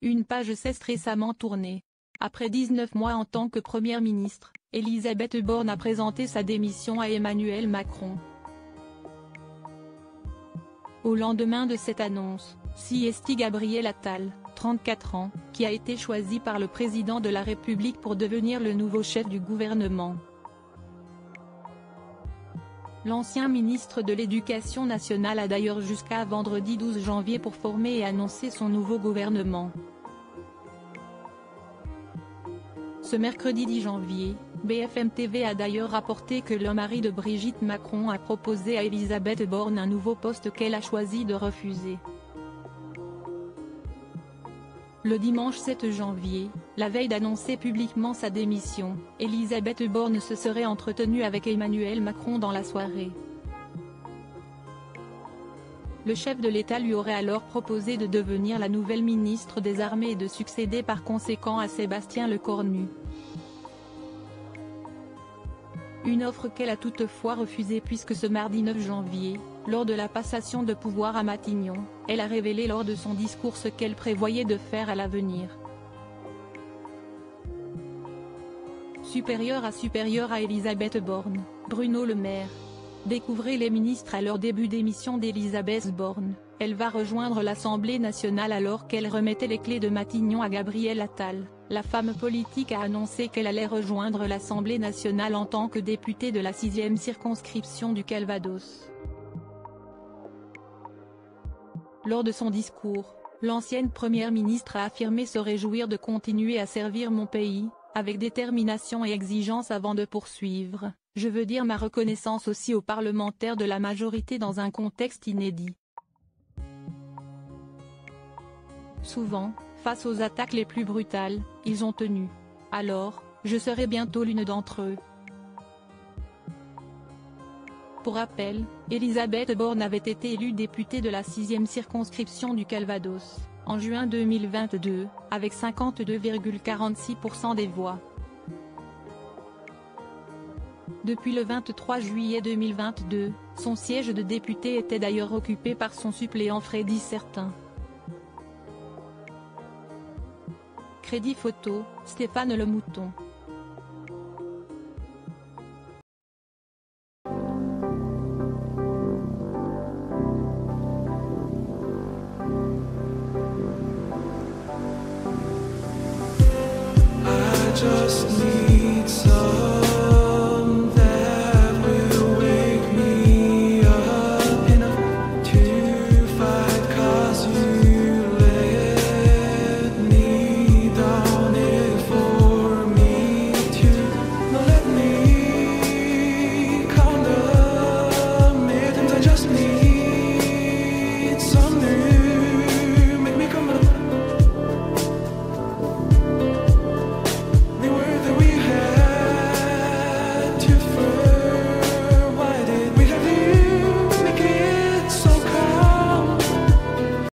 Une page s'est récemment tournée. Après 19 mois en tant que Première ministre, Elisabeth Borne a présenté sa démission à Emmanuel Macron. Au lendemain de cette annonce, c'est Gabriel Attal, 34 ans, qui a été choisi par le président de la République pour devenir le nouveau chef du gouvernement. L'ancien ministre de l'Éducation nationale a d'ailleurs jusqu'à vendredi 12 janvier pour former et annoncer son nouveau gouvernement. Ce mercredi 10 janvier, BFM TV a d'ailleurs rapporté que le mari de Brigitte Macron a proposé à Elisabeth Borne un nouveau poste qu'elle a choisi de refuser. Le dimanche 7 janvier, la veille d'annoncer publiquement sa démission, Elisabeth Borne se serait entretenue avec Emmanuel Macron dans la soirée. Le chef de l'État lui aurait alors proposé de devenir la nouvelle ministre des Armées et de succéder par conséquent à Sébastien Lecornu. Une offre qu'elle a toutefois refusée puisque ce mardi 9 janvier, lors de la passation de pouvoir à Matignon, elle a révélé lors de son discours ce qu'elle prévoyait de faire à l'avenir. Supérieur à Elisabeth Borne, Bruno Le Maire. Découvrez les ministres à leur début d'émission d'Elisabeth Borne. Elle va rejoindre l'Assemblée nationale alors qu'elle remettait les clés de Matignon à Gabriel Attal. La femme politique a annoncé qu'elle allait rejoindre l'Assemblée nationale en tant que députée de la 6e circonscription du Calvados. Lors de son discours, l'ancienne première ministre a affirmé se réjouir de continuer à servir mon pays, avec détermination et exigence avant de poursuivre. Je veux dire ma reconnaissance aussi aux parlementaires de la majorité dans un contexte inédit. Souvent, face aux attaques les plus brutales, ils ont tenu. Alors, je serai bientôt l'une d'entre eux. Pour rappel, Elisabeth Borne avait été élue députée de la 6e circonscription du Calvados, en juin 2022, avec 52,46% des voix. Depuis le 23 juillet 2022, son siège de député était d'ailleurs occupé par son suppléant Freddy Certain. Crédit photo, Stéphane Le Mouton.